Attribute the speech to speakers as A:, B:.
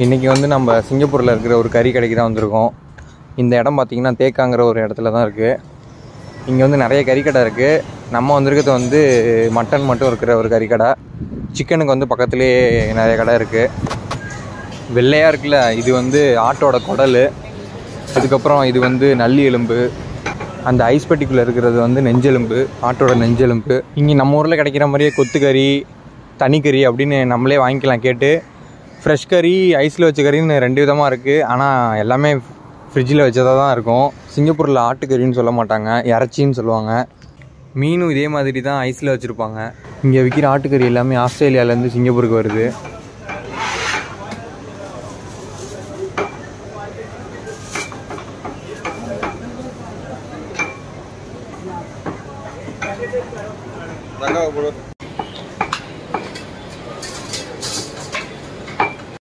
A: இன்றைக்கி வந்து நம்ம சிங்கப்பூரில் இருக்கிற ஒரு கறி கடைக்கு தான் வந்திருக்கோம். இந்த இடம் பார்த்திங்கன்னா தேக்காங்கிற ஒரு இடத்துல தான் இருக்குது. இங்கே வந்து நிறைய கறிக்கடை இருக்குது. நம்ம வந்திருக்கிறது வந்து மட்டன் மட்டும் இருக்கிற ஒரு கறிக்கடை. சிக்கனுக்கு வந்து பக்கத்துலேயே நிறைய கடை இருக்குது. வெள்ளையாக இருக்குல்ல, இது வந்து ஆட்டோட குடல். அதுக்கப்புறம் இது வந்து நல்லி எலும்பு. அந்த ஐஸ் பெட்டிக்குள்ளே இருக்கிறது வந்து நெஞ்செலும்பு, ஆட்டோட நெஞ்செலும்பு. இங்கே நம்ம ஊரில் கிடைக்கிற மாதிரியே கொத்துக்கறி, தனிக்கறி அப்படின்னு நம்மளே வாங்கிக்கலாம் கேட்டு. ஃப்ரெஷ் கறி, ஐஸில் வச்ச கறின்னு 2 விதமாக இருக்குது. ஆனால் எல்லாமே ஃப்ரிட்ஜில் வச்சதாக தான் இருக்கும். சிங்கப்பூரில் ஆட்டுக்கறின்னு சொல்ல மாட்டாங்க, இறைச்சின்னு சொல்லுவாங்க. மீனும் இதே மாதிரி தான் ஐஸில் வச்சுருப்பாங்க. இங்கே விற்கிற ஆட்டுக்கறி எல்லாமே ஆஸ்திரேலியாவிலேருந்து சிங்கப்பூருக்கு வருது.
B: Tangga bro.